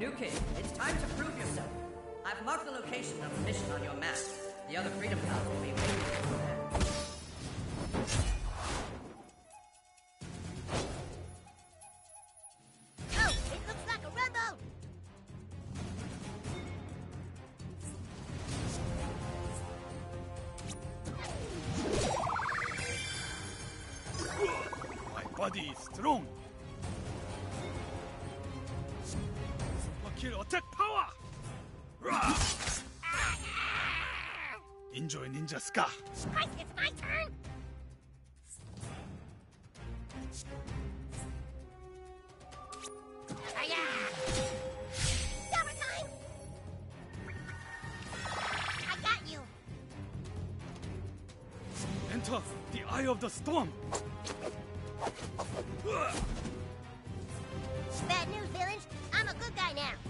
New kid, it's time to prove yourself. I've marked the location of the mission on your map. The other Freedom Pals will be waiting for you there. Oh, it looks like a rumble! My body is strong. Kill attack power! Rah! Enjoy Ninja Ska. Christ, it's my turn! Hiya! Summertime! I got you! Enter the Eye of the Storm. Bad news, village. I'm a good guy now.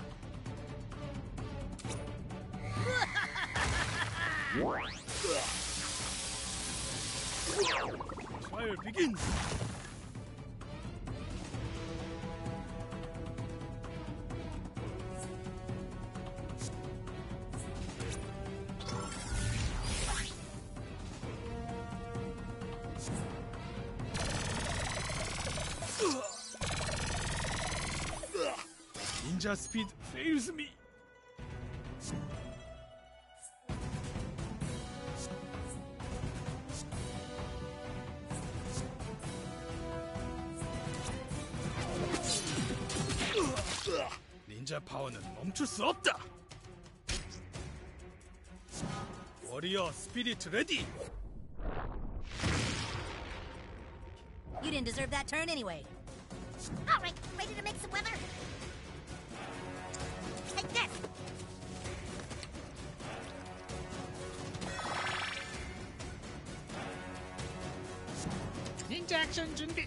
Trial begins. Ninja speed fails me. 닌자 파워는 멈출 수 없다. 워리어 스피릿 레디. You didn't deserve that turn anyway. All right, ready to make some weather? Take this! 닌자 액션 준비.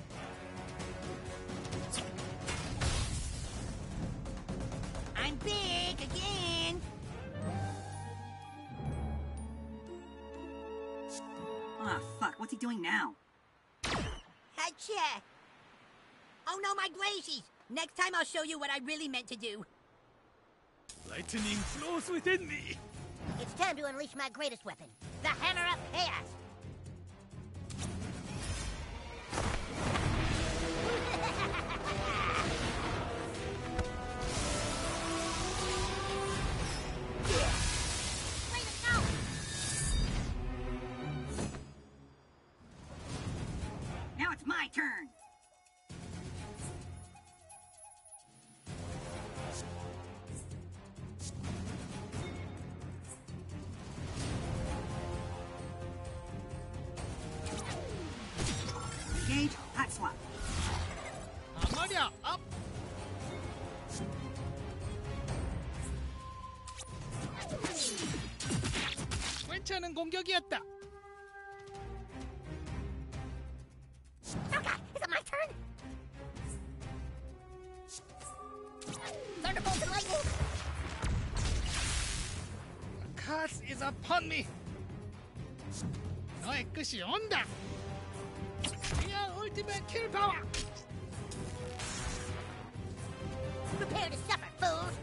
I'm big again. Ah, fuck. What's he doing now? Headshot! Oh no, my glazies! Next time I'll show you what I really meant to do. Lightning flows within me. It's time to unleash my greatest weapon, the Hammer of Chaos! Way to go! Now it's my turn. Engage, hot swap. 아마리아 업. 괜찮은 공격이었다. Oh god, is it my turn? Thunderbolt and lightning! Curse is upon me. 너의 끝이 온다. 그냥 울티메트 킬 파워. Prepare to suffer, fools!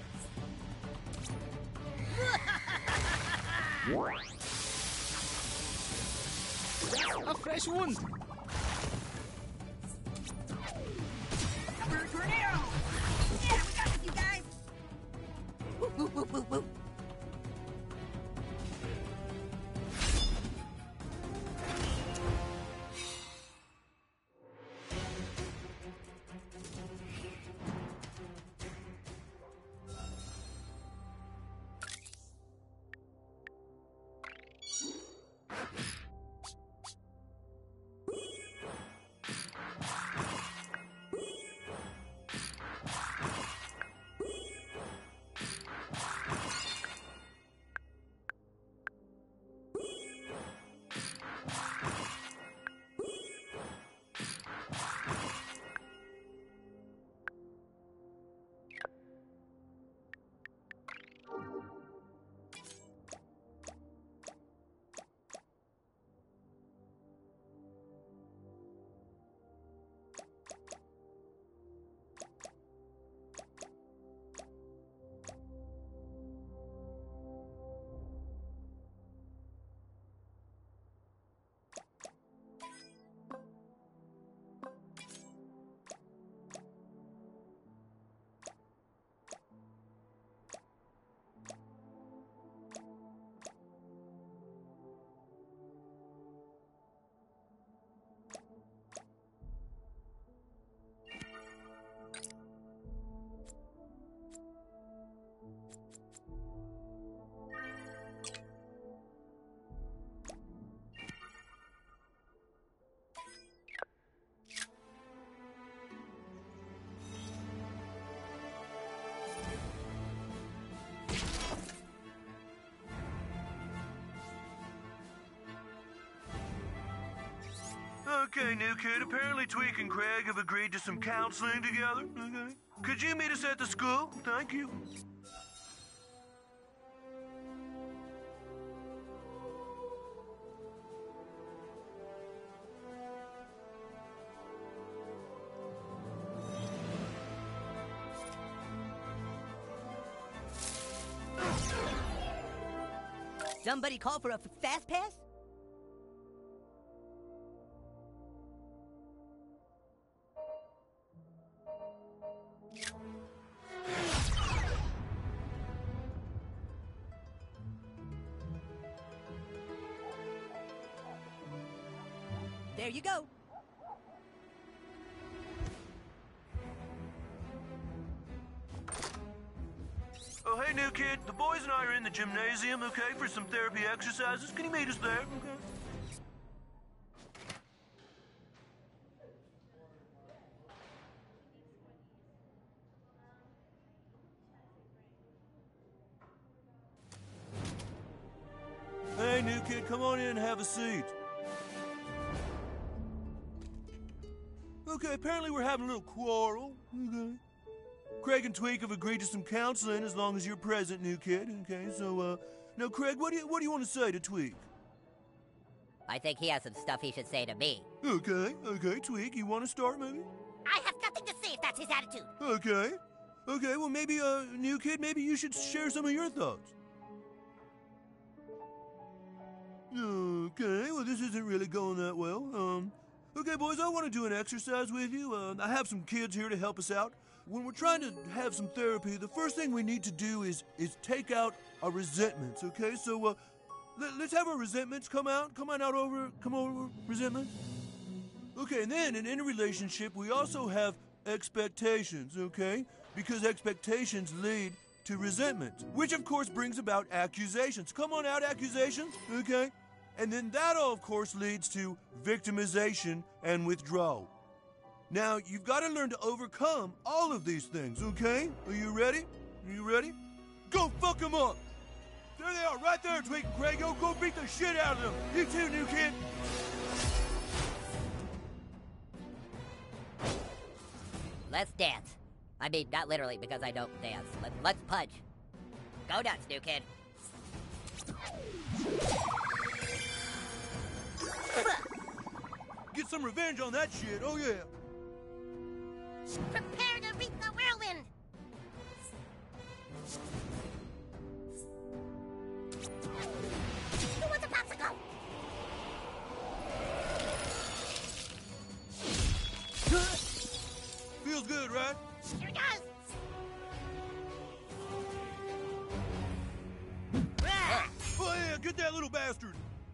A fresh wound. Upper tornado. Yeah, we got this, you guys. Woo, woo, woo, woo, woo. Okay, new kid, apparently Tweak and Craig have agreed to some counseling together, okay? Could you meet us at the school? Thank you. Somebody call for a fast pass? There you go. Oh, hey, new kid. The boys and I are in the gymnasium, okay, for some therapy exercises. Can you meet us there? Okay. Hey, new kid, come on in and have a seat. Okay, apparently we're having a little quarrel. Okay. Craig and Tweak have agreed to some counseling as long as you're present, new kid. Okay, so, now, Craig, what do you want to say to Tweak? I think he has some stuff he should say to me. Okay, Tweak, you want to start, maybe? I have nothing to say if that's his attitude. Okay, well, maybe, new kid, maybe you should share some of your thoughts. Okay, well, this isn't really going that well. Okay, boys, I want to do an exercise with you. I have some kids here to help us out. When we're trying to have some therapy, the first thing we need to do is take out our resentments, okay? So, let's have our resentments come over, resentments. Okay, and then in a relationship, we also have expectations, okay? Because expectations lead to resentment, which of course brings about accusations. Come on out, accusations, okay? And then that all, of course, leads to victimization and withdrawal. Now, you've got to learn to overcome all of these things, okay? Are you ready? Go fuck them up! There they are, right there, Tweak and Craig. Go beat the shit out of them. You too, new kid. Let's dance. I mean, not literally, because I don't dance. Let's punch. Go nuts, new kid. Get some revenge on that shit, oh yeah. Prepare to reap the whirlwind! Who wants a popsicle? Feels good, right? Here it goes! Oh yeah, get that little bastard!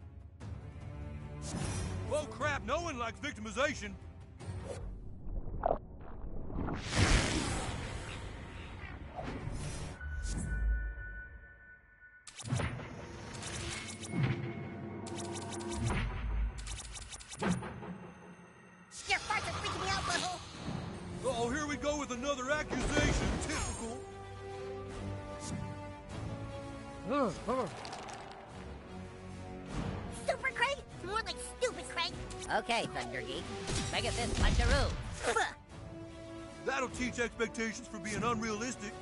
Oh crap, no one likes victimization. Your farts are freaking me out, butthole! Oh, here we go with another accusation. Typical. Super Craig? More like stupid Craig! Okay, Thunder Geek. Make it this puncheroo. That'll teach expectations for being unrealistic.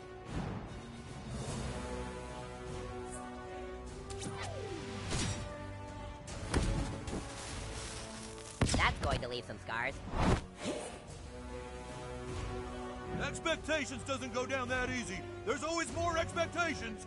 That's going to leave some scars. Expectations doesn't go down that easy. There's always more expectations.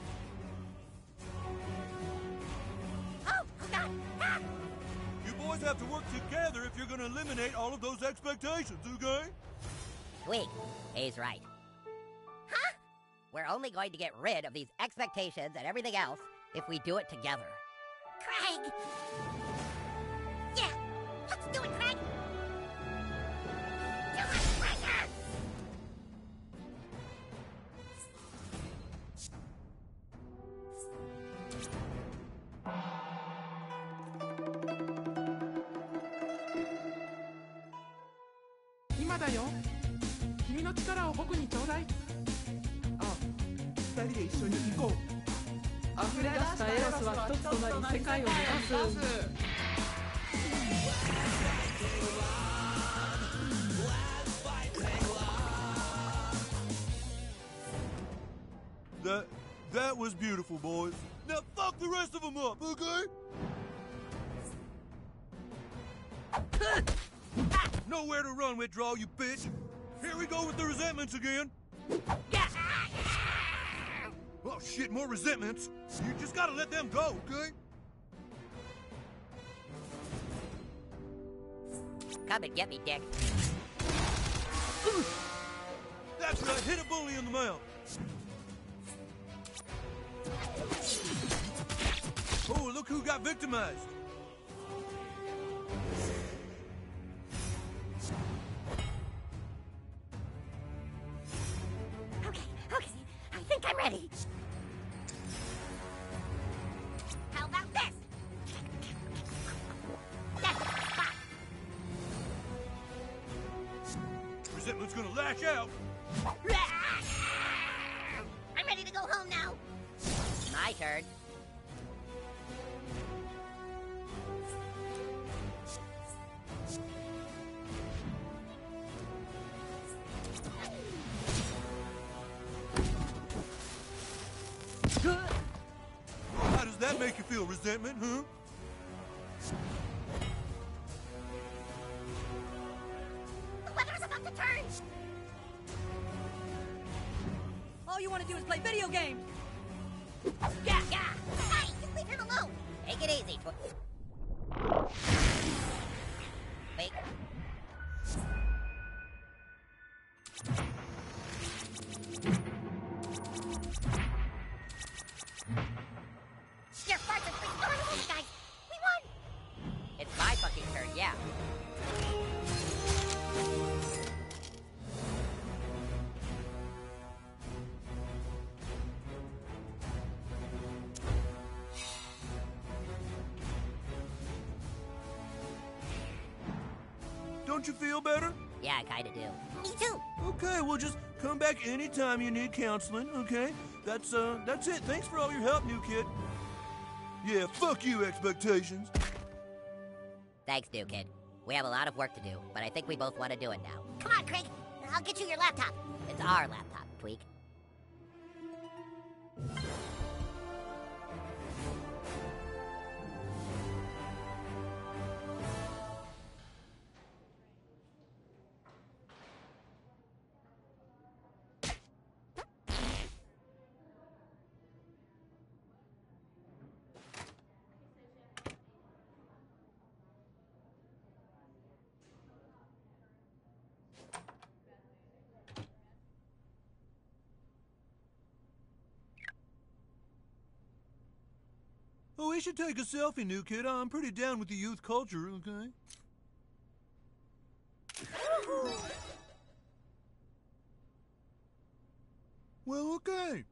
Oh, God! Ah! You boys have to work together if you're going to eliminate all of those expectations, okay? Tweak, he's right. Huh? We're only going to get rid of these expectations and everything else if we do it together. Craig! Yeah! Let's do it, Craig! Do it, Craig! Ima da yo. 君の力を僕にちょうだい。あ、二人で一緒に行こう。溢れ出したエロスは一つとなり世界を目指す。 That was beautiful, boys. Now fuck the rest of them up, okay? Nowhere to run, Withdrawal, you bitch. Here we go with the resentments again. Oh shit, more resentments. You just gotta let them go, okay? Come and get me, Dick. That's right, hit a bully in the mouth. Oh, look who got victimized. Okay, I think I'm ready. How about this? That's the spot. Resentment's gonna lash out. I'm ready to go home now. My turn. How does that make you feel, resentment, huh? The weather's about to turn. All you want to do is play video games. Yeah. Hey, just leave him alone. Take it easy, Wait. Your farts are freaking horrible, you guys. We won. It's my fucking turn, yeah. Don't you feel better? Yeah, I kinda do. Me too. Okay, well just come back anytime you need counseling, okay? That's it. Thanks for all your help, new kid. Yeah, fuck you, expectations. Thanks, new kid. We have a lot of work to do, but I think we both want to do it now. Come on, Craig. I'll get you your laptop. It's our laptop, Tweak. Oh, we should take a selfie, new kid. I'm pretty down with the youth culture, okay? Well, okay.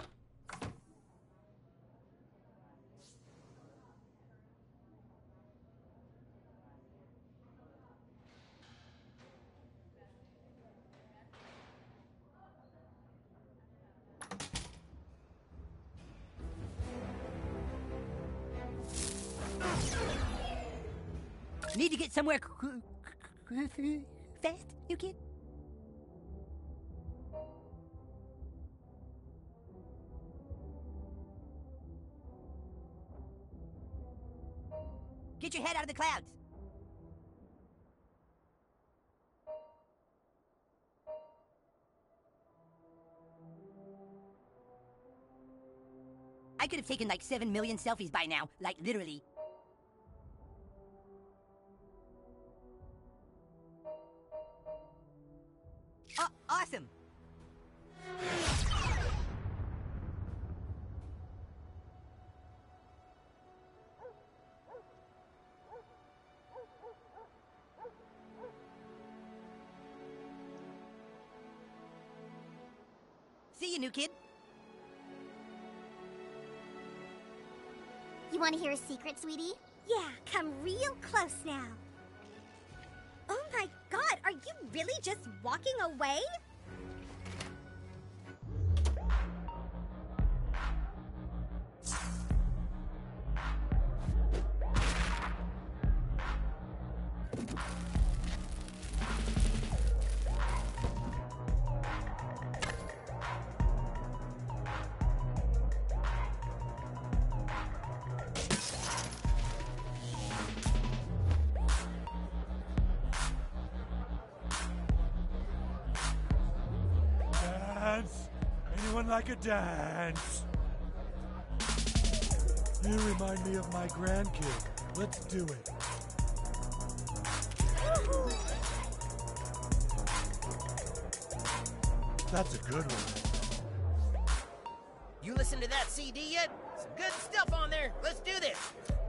Need to get somewhere fast, you kid? Get your head out of the clouds. I could have taken like 7 million selfies by now, like literally. Awesome. See you, new kid. You want to hear a secret, sweetie? Yeah, come real close now. Oh my god, are you really just walking away? dance? Anyone like a dance? You remind me of my grandkid. Let's do it. That's a good one. You listen to that CD yet? Some good stuff on there. Let's do this.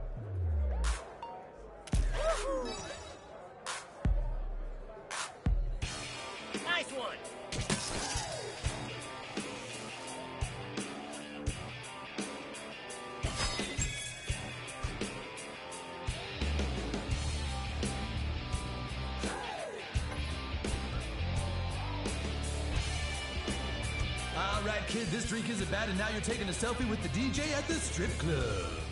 Nice one. All right, kid, this drink isn't bad, and now you're taking a selfie with the DJ at the strip club.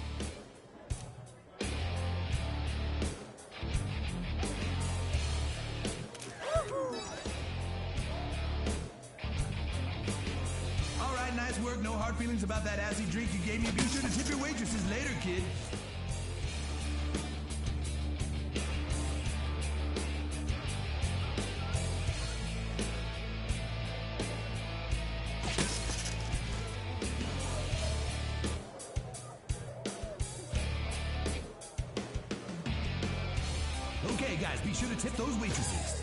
All right, nice work. No hard feelings about that assy drink you gave me. Be sure to tip your waitresses later, kid. Okay, guys, be sure to tip those waitresses.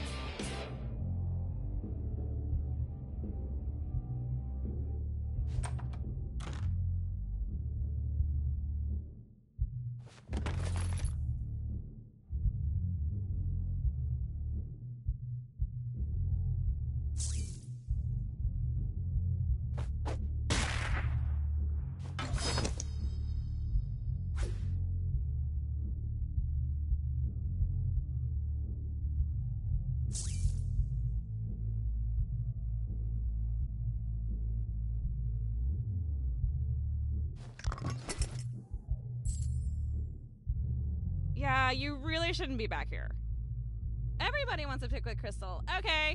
Yeah, you really shouldn't be back here. Everybody wants a Pickwick Crystal. Okay.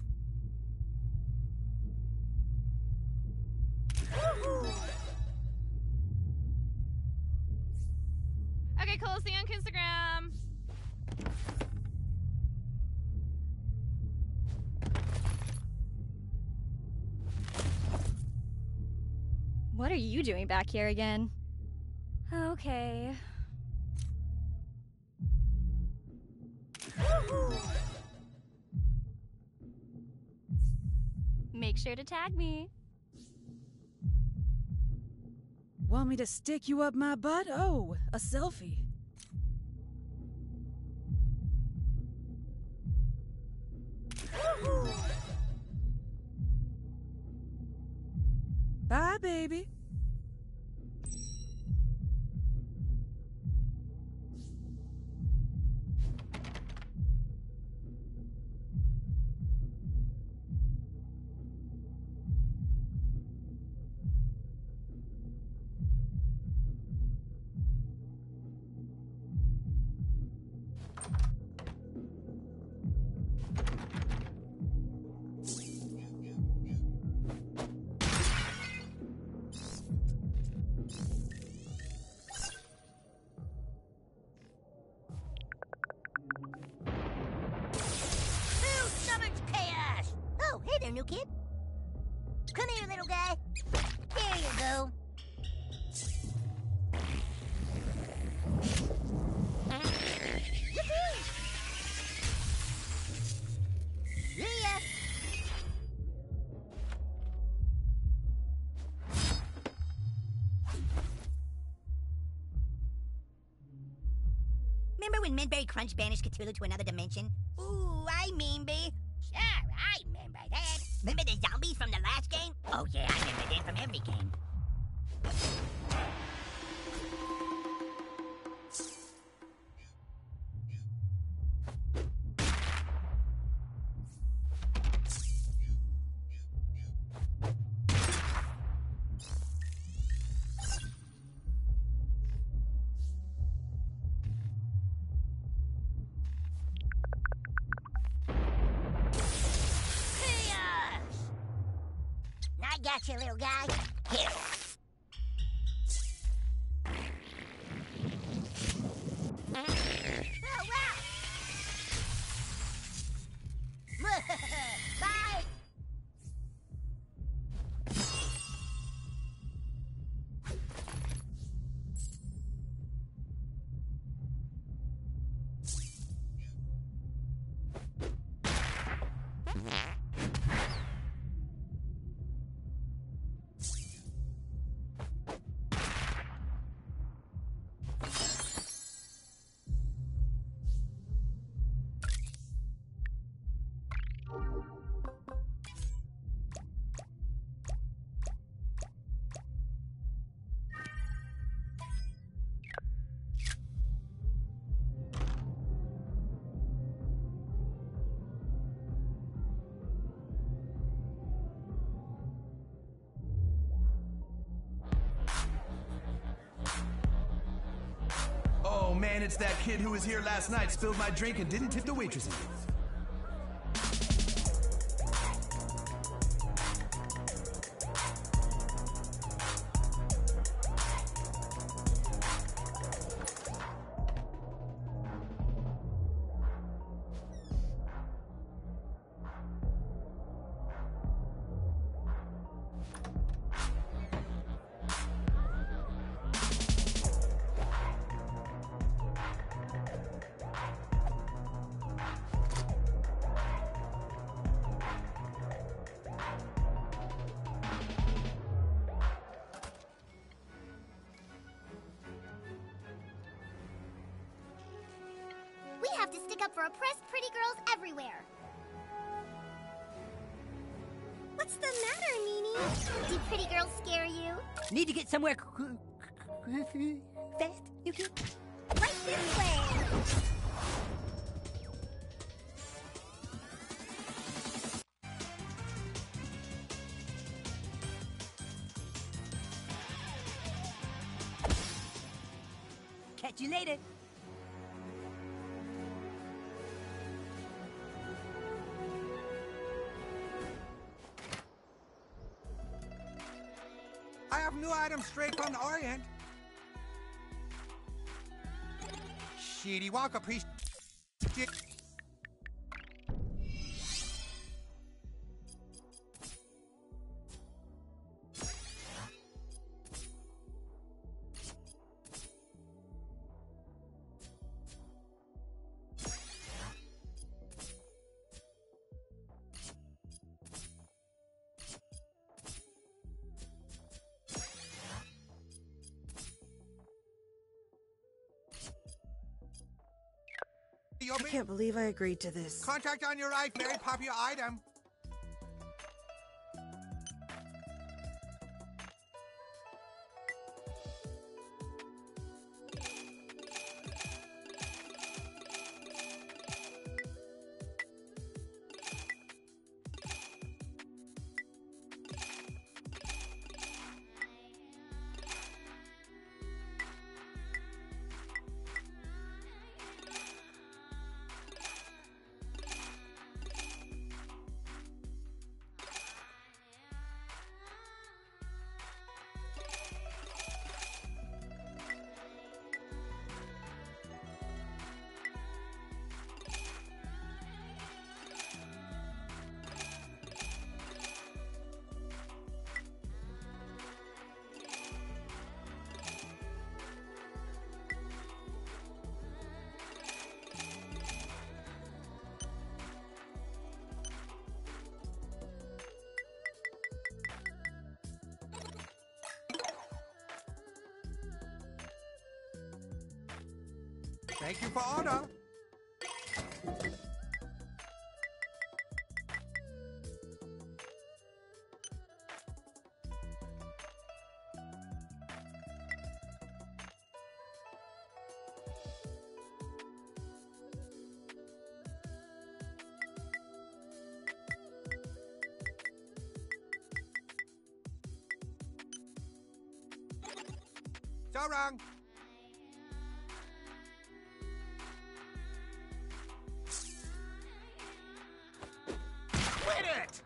Okay, cool. See you on Instagram. What are you doing back here again? Okay. Make sure to tag me. Want me to stick you up my butt? Oh, a selfie. Bye, baby. Hey there, new kid. Come here, little guy. There you go. Yippee! See ya. Remember when Midberry Crunch banished Cthulhu to another dimension? Ooh, I remember. Sure, I remember that. Remember the zombies from the last game? Oh yeah, I remember them from every game. I got you, little guy. Here. Oh, wow. Bye. Oh man, it's that kid who was here last night, spilled my drink and didn't tip the waitresses. We have to stick up for oppressed pretty girls everywhere. What's the matter, Nini? Do pretty girls scare you? Need to get somewhere fast, Yuki? Right this way. Catch you later. I have new items straight from the Orient. Shitty Wonka piece. I can't believe I agreed to this. Contract on your right, very popular item. Thank you for order. So wrong. Quit it!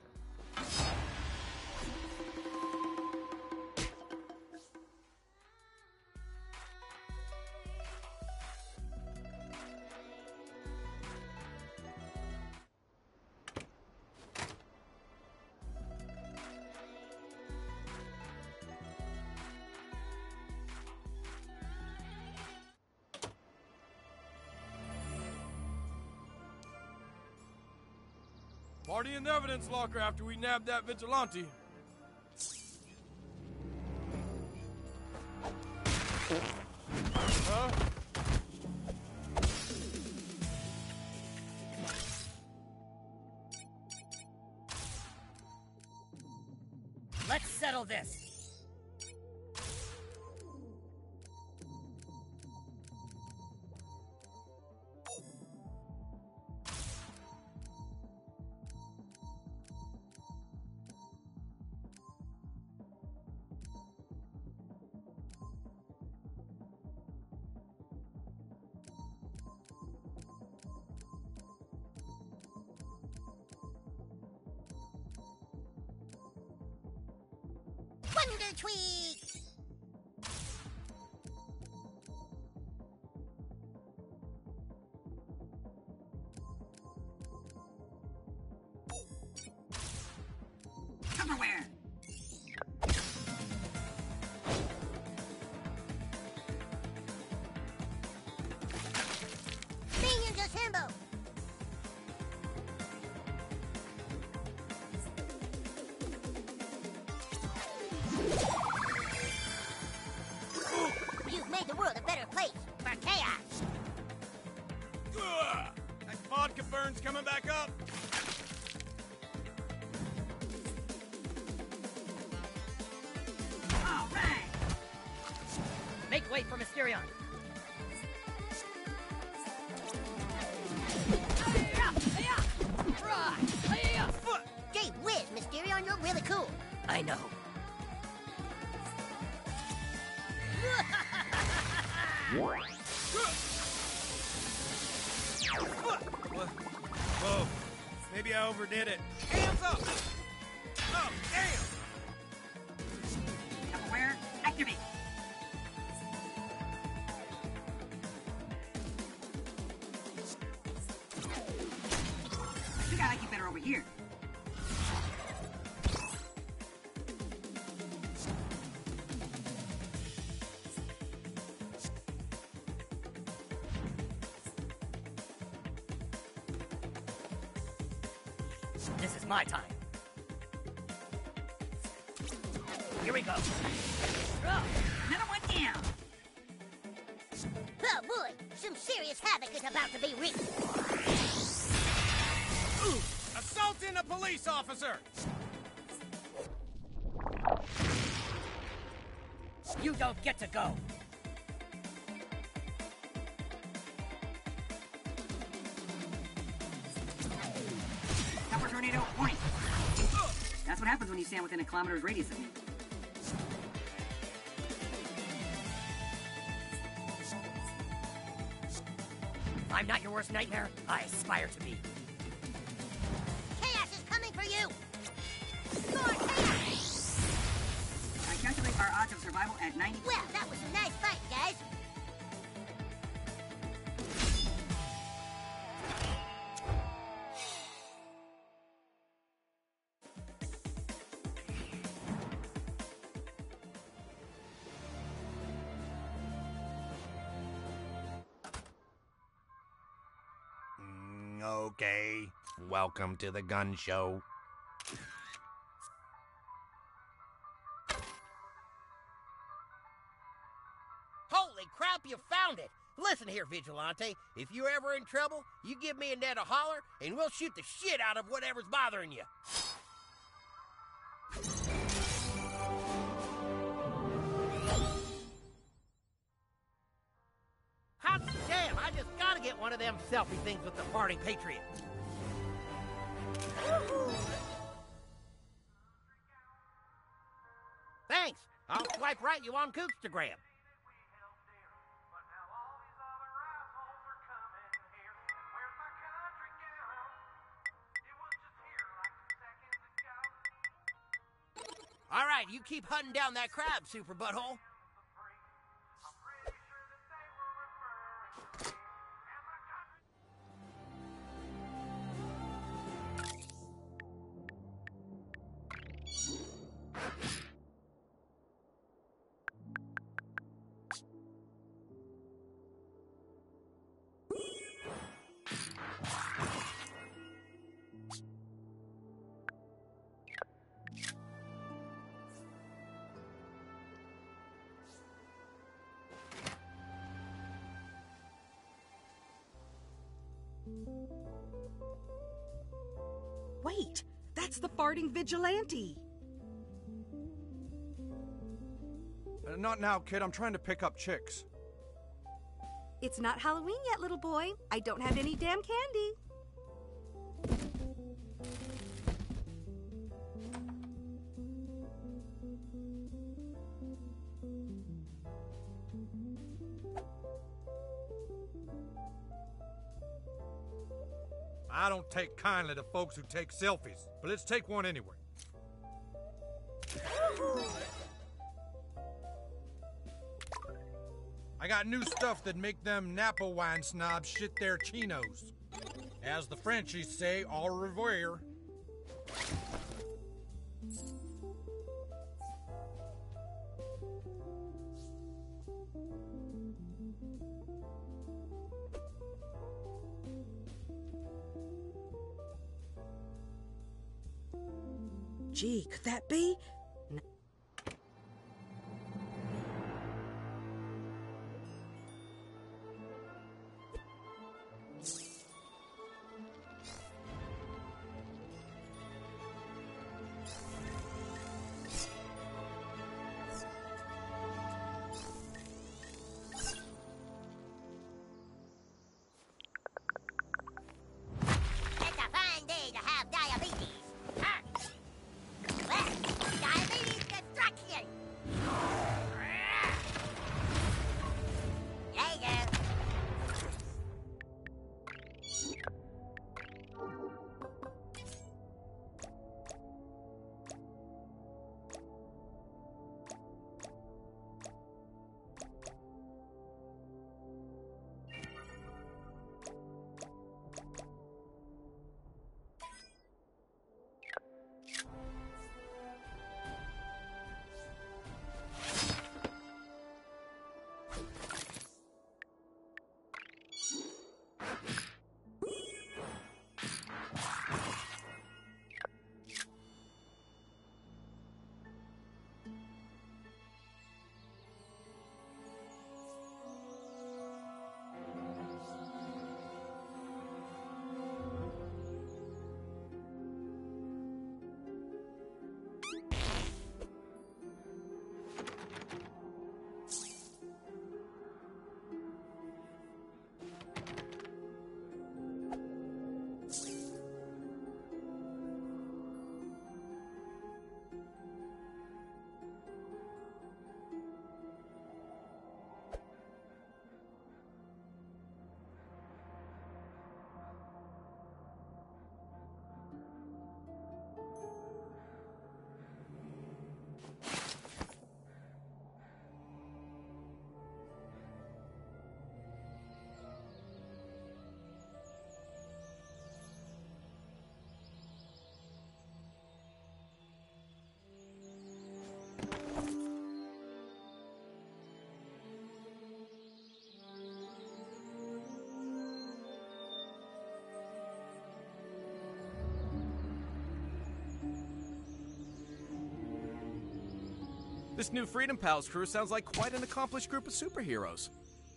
Party in the evidence locker after we nab that vigilante. Huh? Let's settle this. Wonder Tweet! Tupperware! Minions assemble! You've made the world a better place for chaos! Ugh! That vodka burn's coming back up! All right! Make way for Mysterion. Gee whiz, Mysterion, you're really cool. I know. Whoa. Maybe I overdid it. Hands up! Oh, damn! Tupperware, activate! I think I like you better over here. This is my time. Here we go. Another one down! Oh boy, some serious havoc is about to be wreaked. Assaulting a police officer! You don't get to go. Tupper tornado, warning! That's what happens when you stand within a kilometer's radius of me. I'm not your worst nightmare. I aspire to be. Chaos is coming for you! More chaos! I calculate our odds of survival at 90. Well, that was a nice fight, guys. Okay. Welcome to the gun show. Holy crap, you found it! Listen here, Vigilante. If you're ever in trouble, you give me and Dad a holler, and we'll shoot the shit out of whatever's bothering you. Hot damn, I just gotta get one of them selfie things with the farting Patriot. Thanks. I'll swipe right you on Cookstagram. All right, you keep hunting down that crab, Super Butthole. Wait, that's the farting vigilante. Not now, kid. I'm trying to pick up chicks. It's not Halloween yet, little boy. I don't have any damn candy. I don't take kindly to folks who take selfies, but let's take one anyway. I got new stuff that make them Napa wine snobs shit their chinos. As the Frenchies say, au revoir. Gee, could that be? It's a fine day to have diabetes. Well, diabetes destruction. There you go. This new Freedom Pals crew sounds like quite an accomplished group of superheroes.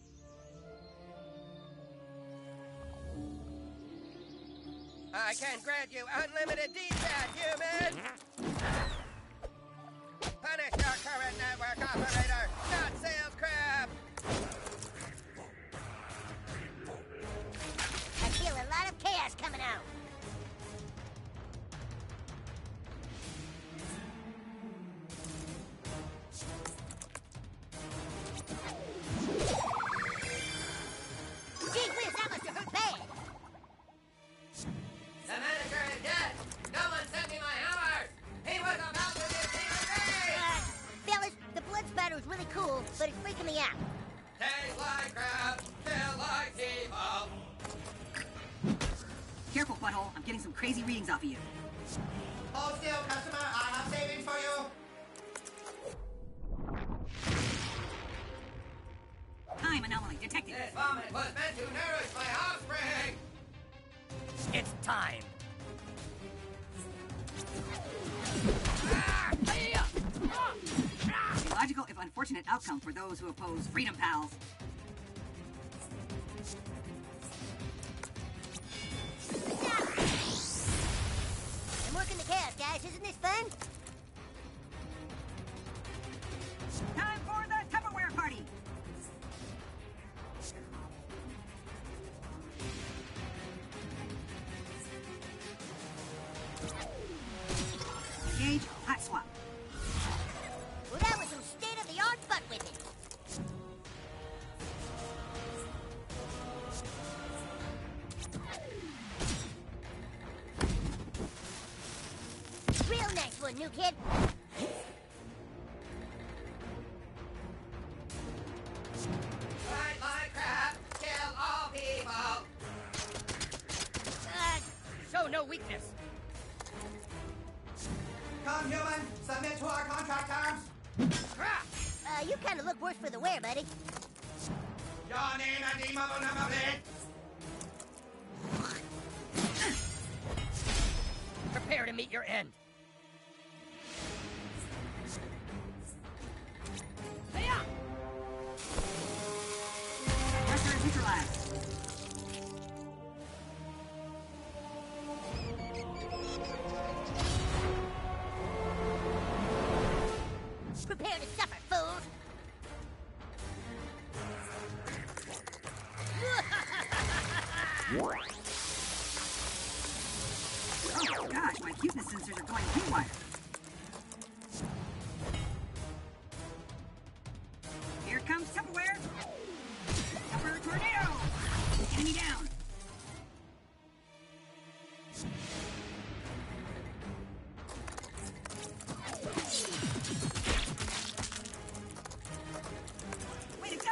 I can grant you unlimited D-pad, human! Punish your current network operator, not sales crap! I feel a lot of chaos coming out. Gee whiz, that must have hurt bad. The manager is dead! No one sent me my hammer! He was about to disintegrate! Fellas, the blood spatter is really cool, but it's freaking me out. Taste like crap, feel like evil! Careful, butthole. I'm getting some crazy readings off of you. Hold still, customer. I have savings for you. Time anomaly detected. This vomit was meant to nourish my offspring. It's time. A logical, if unfortunate, outcome for those who oppose Freedom Pals. guys. Isn't this fun? Time for the Tupperware party. Engage hot swap. Well, that was some state-of-the-art butt whipping. Real nice one, new kid. Fight like crap, kill all people. Show no weakness. Come, human, submit to our contract terms. You kind of look worse for the wear, buddy. Your name and the mobile number, please. Prepare to meet your end. Hey-ya! Pressure is neutralized. Prepare to suffer, fools. Oh gosh, my cuteness sensors are going haywire. Here comes Tupperware. Tupper tornado. Enemy down. Way to go.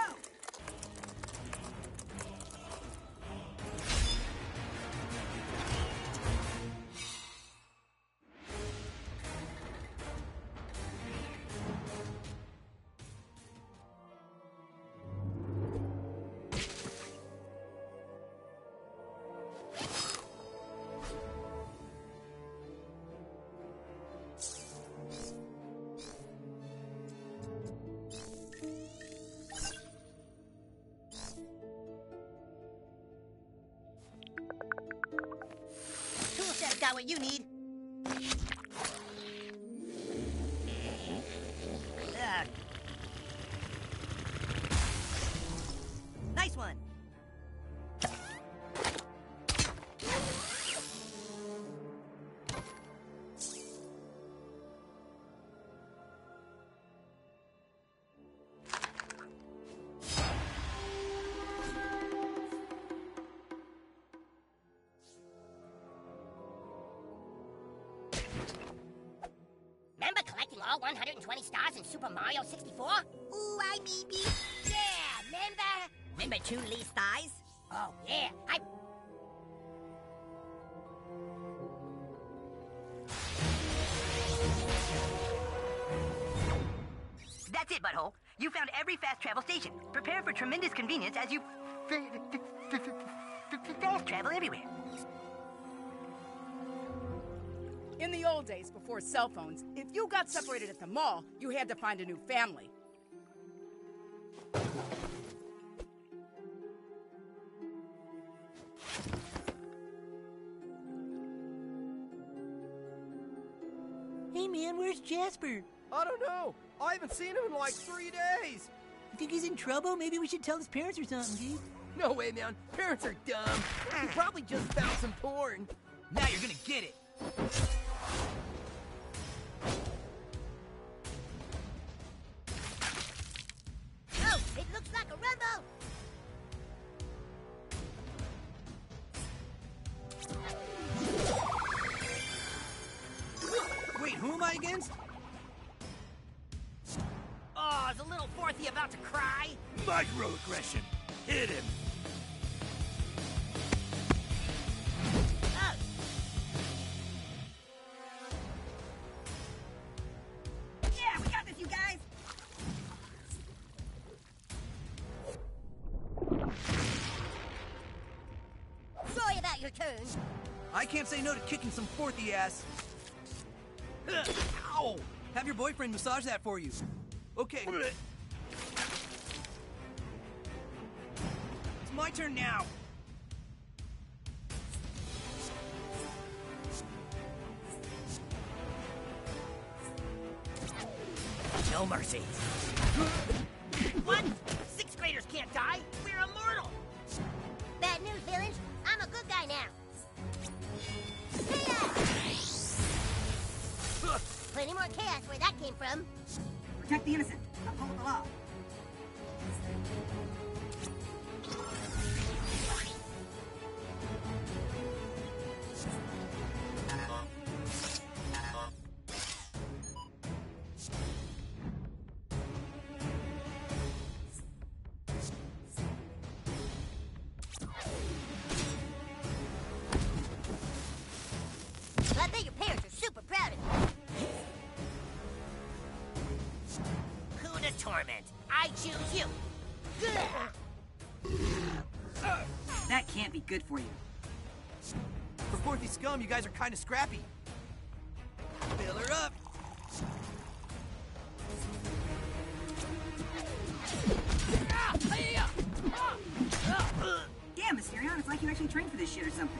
Tool set's got what you need. Nice one. Remember collecting all 120 stars in Super Mario 64? Ooh, I maybe. Yeah, remember? Remember Chun-Li's thighs? Oh, yeah, That's it, Butthole. You found every fast travel station. Prepare for tremendous convenience as you fast travel everywhere. In the old days, before cell phones, if you got separated at the mall, you had to find a new family. Hey, man, where's Jasper? I don't know. I haven't seen him in like 3 days. You think he's in trouble? Maybe we should tell his parents or something, G. No way, man. Parents are dumb. He probably just found some porn. Now you're gonna get it. Oh, it looks like a rumble. Wait, who am I against? Oh, is a little fourthy about to cry? Microaggression. Hit him. Yeah, we got this, you guys. Sorry about your turn. I can't say no to kicking some fourthy ass. Ow! Have your boyfriend massage that for you. Okay. It's my turn now. No mercy. What? 6th graders can't die. We're immortal. Bad news, village. I'm a good guy now. Plenty more chaos where that came from. Protect the innocent. Uphold the law. I bet your parents are super proud of you. Who to torment? I choose you. That can't be good for you. For fourthy scum, you guys are kind of scrappy. Fill her up. Damn, Mysterion, it's like you actually trained for this shit or something.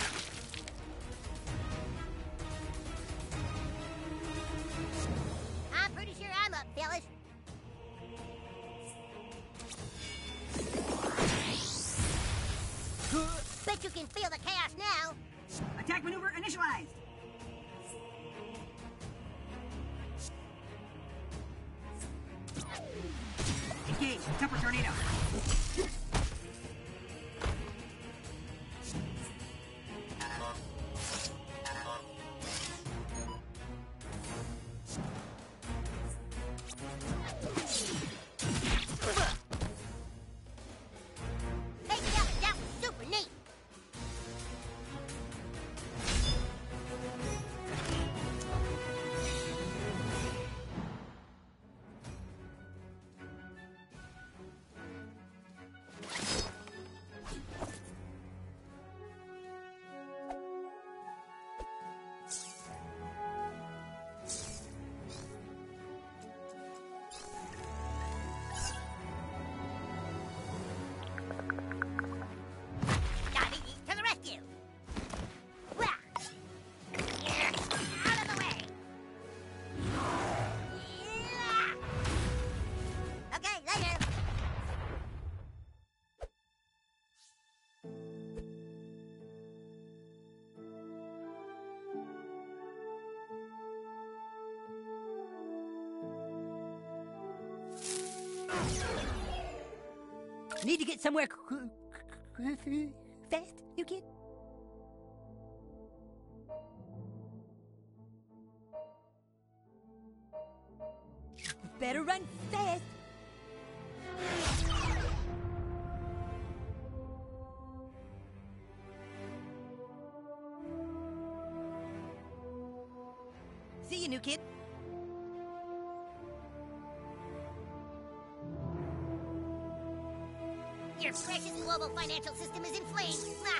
I'm pretty sure I'm up, fellas. Bet you can feel the chaos now. Attack maneuver initialized. Engage. Temper tornado. Take it out. That was super neat. Gotta eat to the rescue. Wah. Yeah, out of the way. Yeah. Okay, later. Need to get somewhere fast, you kid? Better run fast. See you, new kid. Your precious global financial system is inflamed.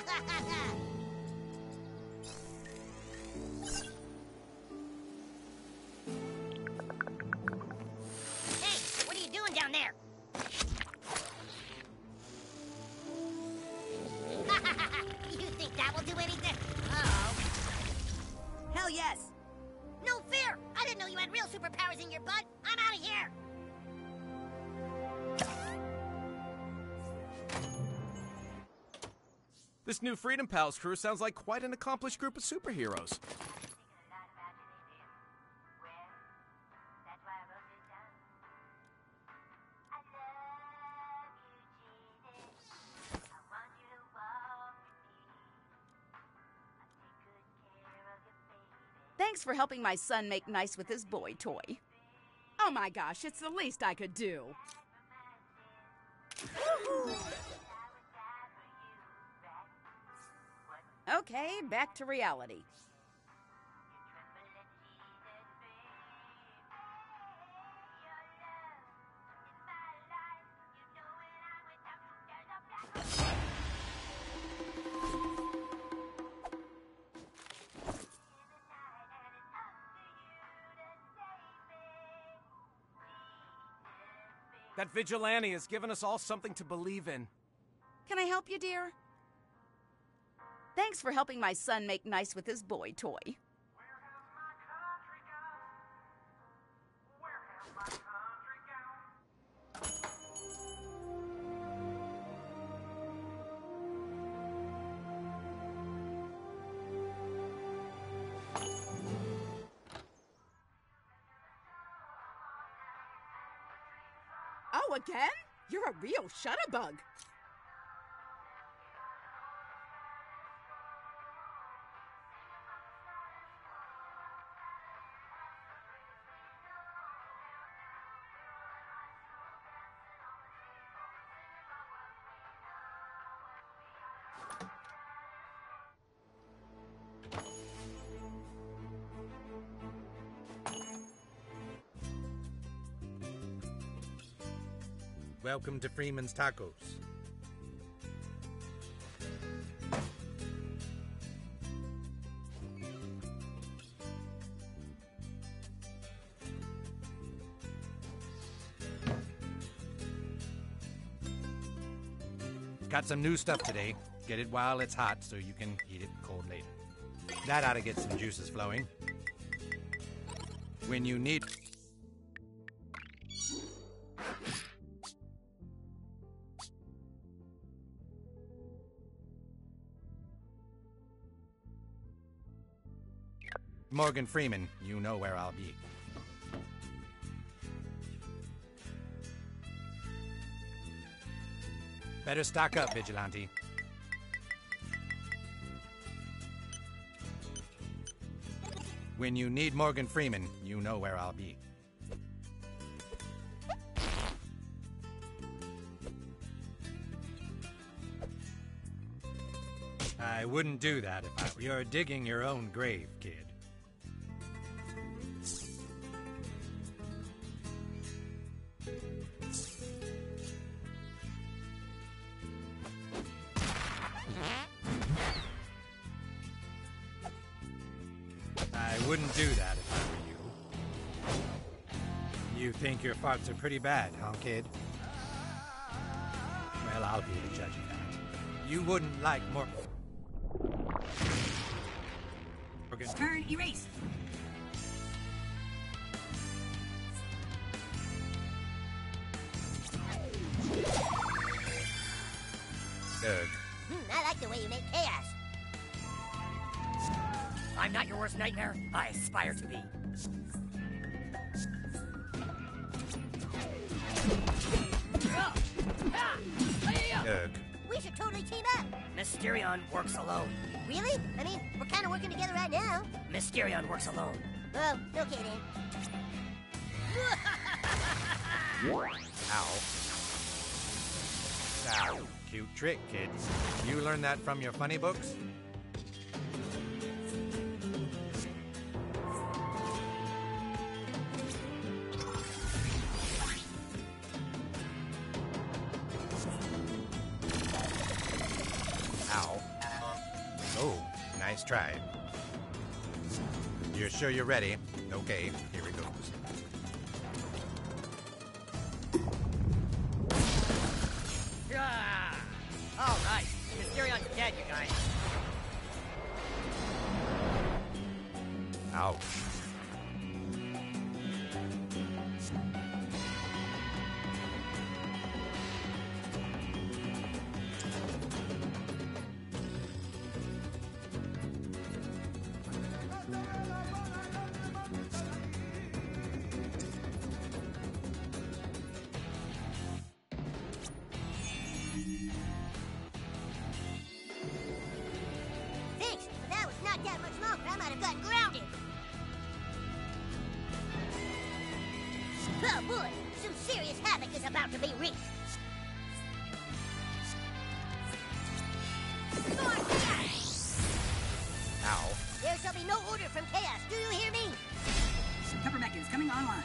Hey, what are you doing down there? You think that will do anything? Uh-oh. Hell yes. No fear! I didn't know you had real superpowers in your butt. I'm out of here. This new Freedom Pals crew sounds like quite an accomplished group of superheroes. Thanks for helping my son make nice with his boy toy. Oh my gosh, it's the least I could do. Okay, back to reality. That vigilante has given us all something to believe in. Can I help you, dear? Thanks for helping my son make nice with his boy toy. Where has my country gone? Where has my You again? You're a real shutterbug. Welcome to Freeman's Tacos. Got some new stuff today. Get it while it's hot so you can eat it cold later. That ought to get some juices flowing. When you need... Morgan Freeman, you know where I'll be. Better stock up, Vigilante. When you need Morgan Freeman, you know where I'll be. I wouldn't do that if I were you. You're digging your own grave, kid. I wouldn't do that if I were you. You think your farts are pretty bad, huh, kid? Well, I'll be the judge of that. You wouldn't like more... Turn, erase. Doug. I like the way you make chaos. I'm not your worst nightmare. I aspire to be. Doug. We should totally team up. Mysterion works alone. Really? I mean, we're kind of working together right now. Mysterion works alone. Oh, okay then. Ow. Ow. Cute trick, kids. You learned that from your funny books? Ow. Oh, nice try. You're sure you're ready? Okay, here it goes. All right, Mysterion's dead, you guys. Ouch. Thanks, but that was not that much longer. I might have gotten grounded. Oh boy, some serious havoc is about to be wreaked. More chaos! Ow. There shall be no order from chaos. Do you hear me? Cover mech is coming online.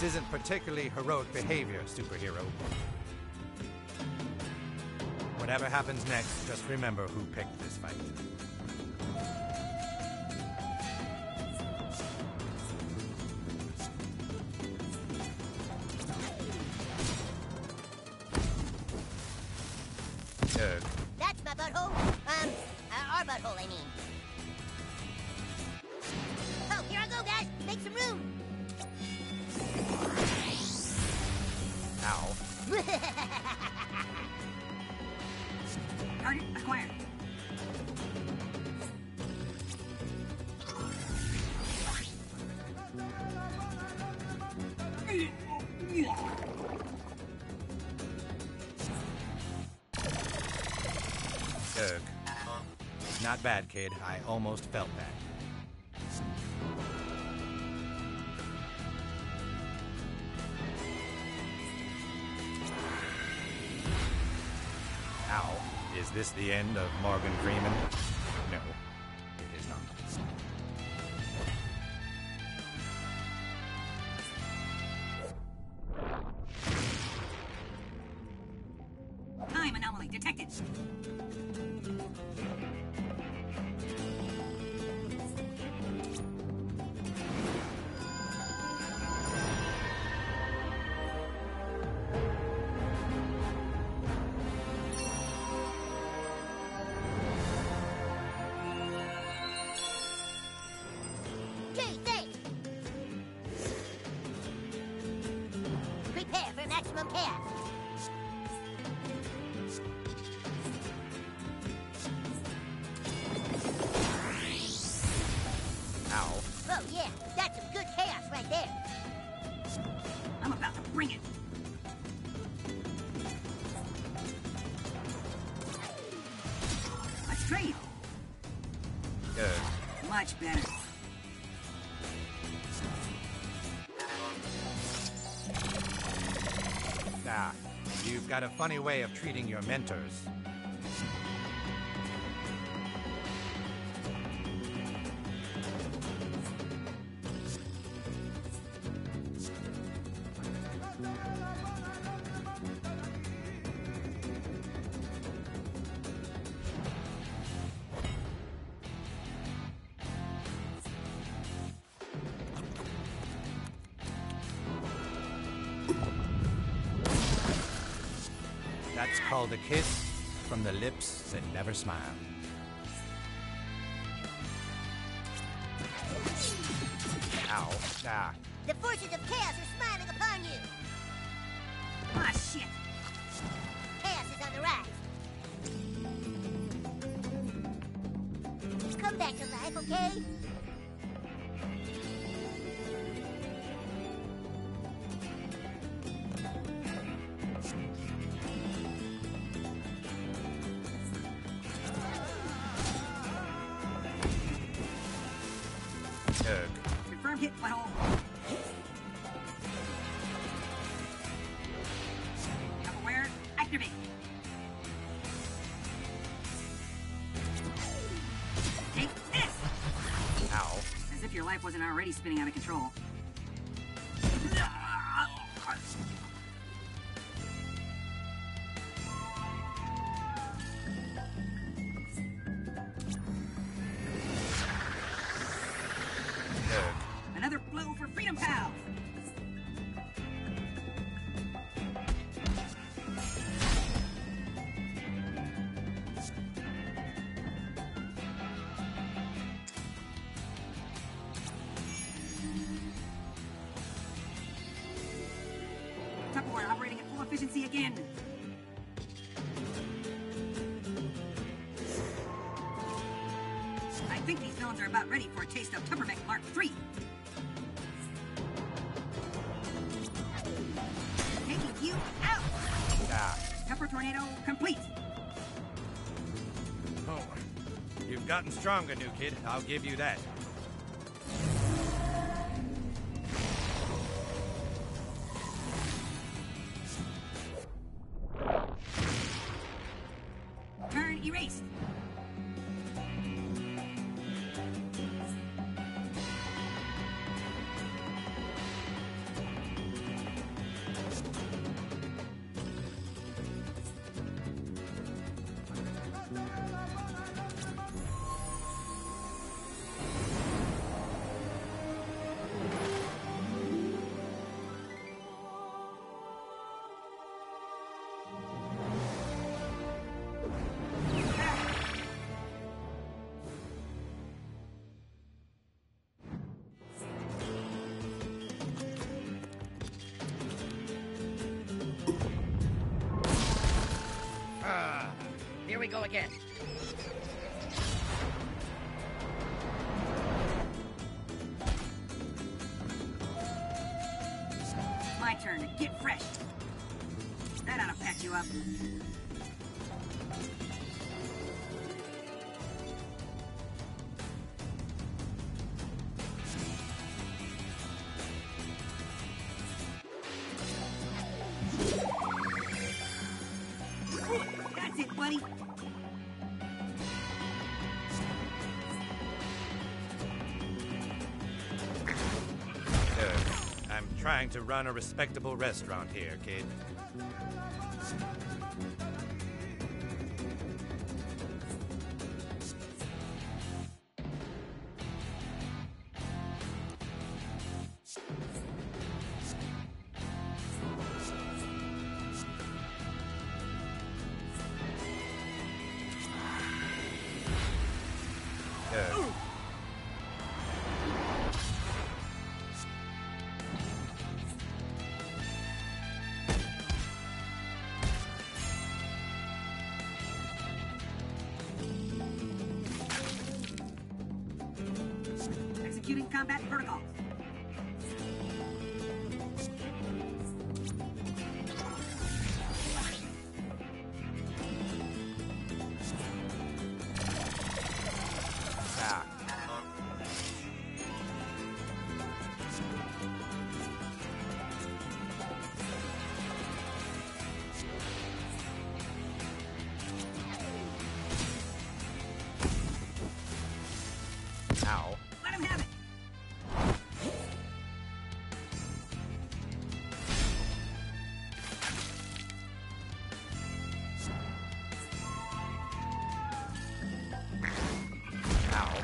This isn't particularly heroic behavior, superhero. Whatever happens next, just remember who picked this fight. Doug. That's my butthole. Our butthole, I mean. Oh, here I go, guys. Make some room. Ow. Target acquired. Doug. Not bad, kid. I almost felt that. Ow. Is this the end of Morgan Freeman? No, it is not. Time anomaly detected. Gee, thanks. Prepare for maximum chaos. Ow. Oh, yeah. That's some good chaos right there. I'm about to bring it. Let's trade. Doug. Much better. Ah, you've got a funny way of treating your mentors. That's called a kiss from the lips that never smile. Ow. Ah. The forces of chaos are smiling upon you. Ah, shit. Chaos is on the rise. Come back to life, okay? Doug. Confirmed hit, butthole. Self-aware, activate. Take this! Ow. As if your life wasn't already spinning out of control. Doug. Another blow for Freedom Pals! Tupperware operating at full efficiency again. I think these villains are about ready for a taste of Tuppermech Mark III. Taking you out! Ah. Tupper Tornado complete. Oh. You've gotten stronger, new kid. I'll give you that. Turn erased. go again. My turn to get fresh. That ought to patch you up. That's it, buddy. I'm trying to run a respectable restaurant here, kid. Executing combat protocols. Ow. Let him have it. Ow.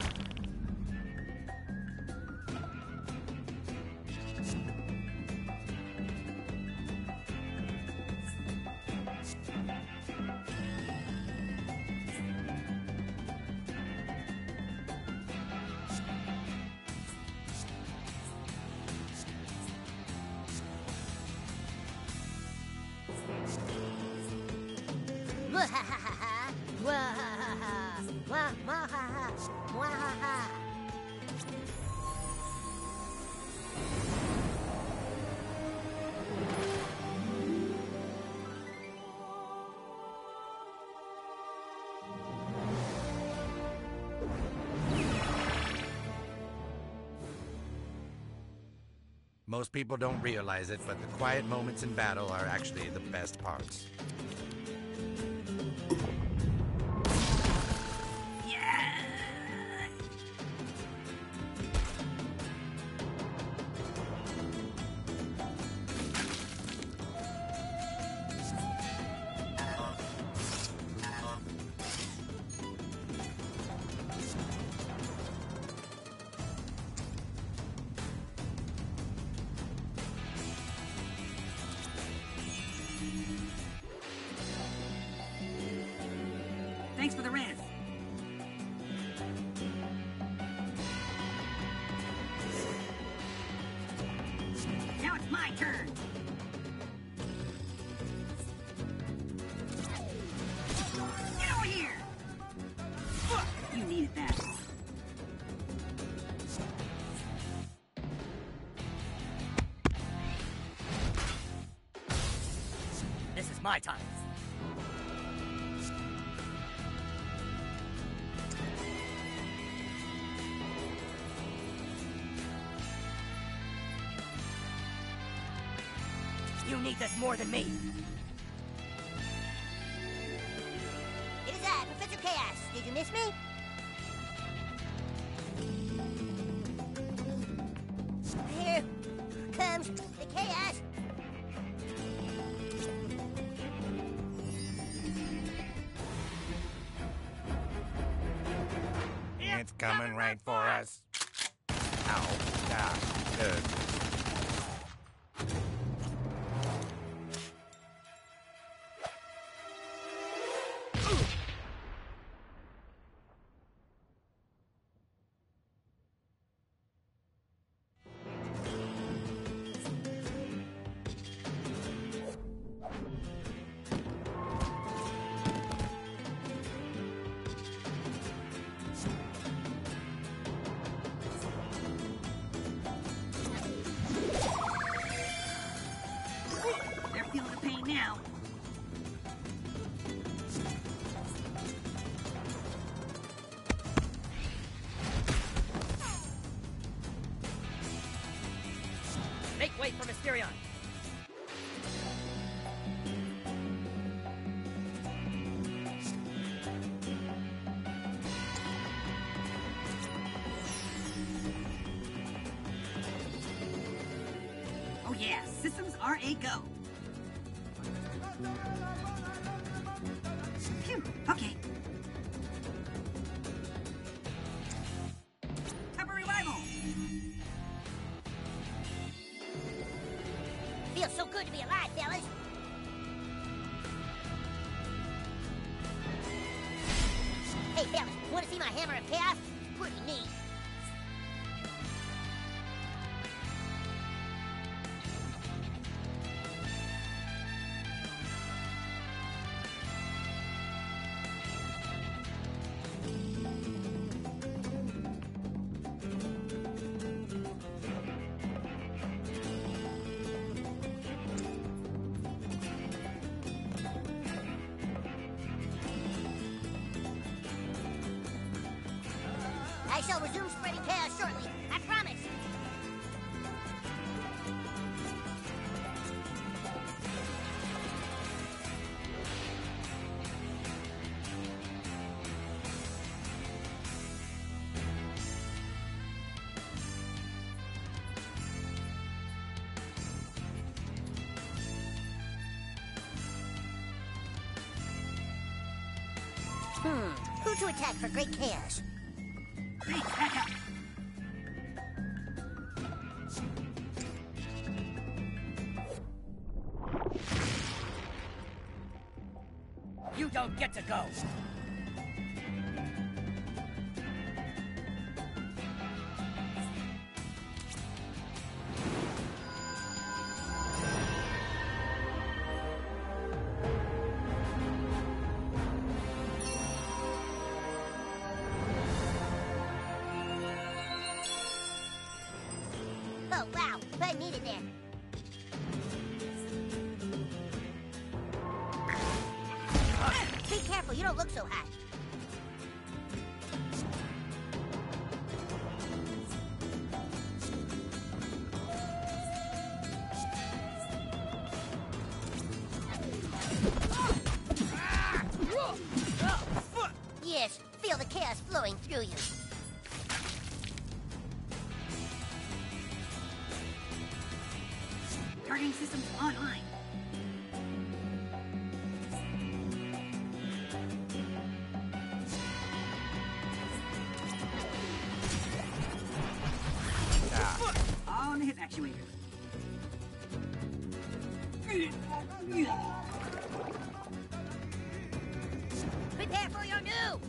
Mwahaha! Mwahaha! Mwahaha! Mwahaha! Most people don't realize it, but the quiet moments in battle are actually the best parts. Thanks for the res. Now it's my turn. Get over here. You needed that. This is my time. You need this more than me. It is I, Professor Chaos. Did you miss me? Here comes the chaos. It's coming right for us. Ow. Ah, good. are a go. Phew, okay. Pepper Revival! Feels so good to be alive, fellas. Hey, fellas, want to see my Hammer of Chaos? Pretty neat. I shall resume spreading chaos shortly. I promise. Who to attack for great chaos? Great, back up. You don't get to go. Oh, wow. I needed that. Be careful, you don't look so hot. Yes, feel the chaos flowing through you. Targeting systems online. On the hip actuator. Prepare for your new!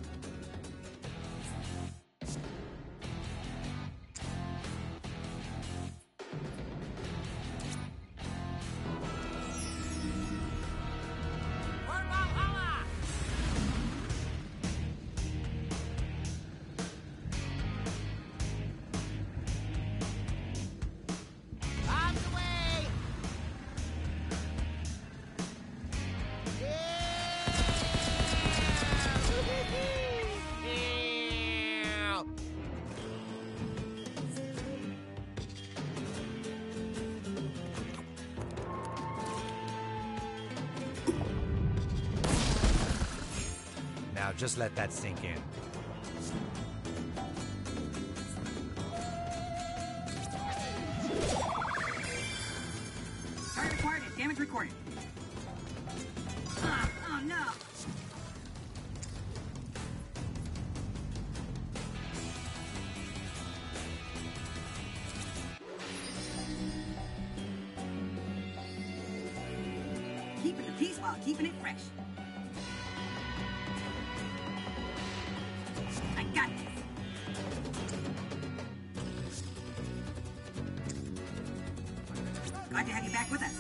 Now just let that sink in. Target acquired and damage recorded. Oh no! Keeping the peace while keeping it fresh. I got this. Glad to have you back with us.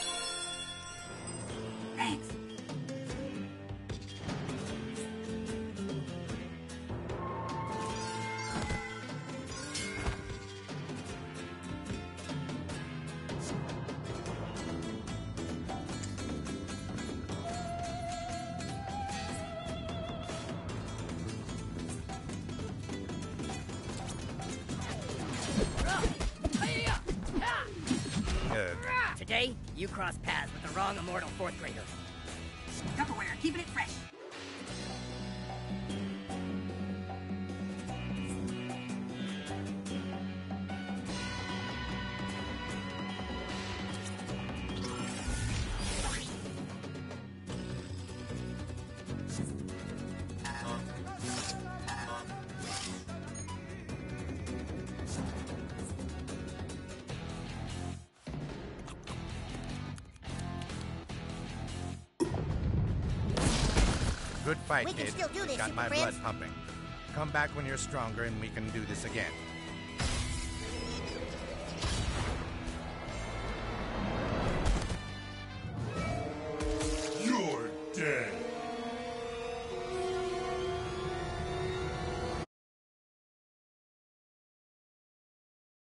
Thanks. Today, you cross paths with the wrong immortal 4th grader. Tupperware, keeping it fresh. Good fight, We can kid. still do this, Got Super my Friends. blood pumping. Come back when you're stronger and we can do this again.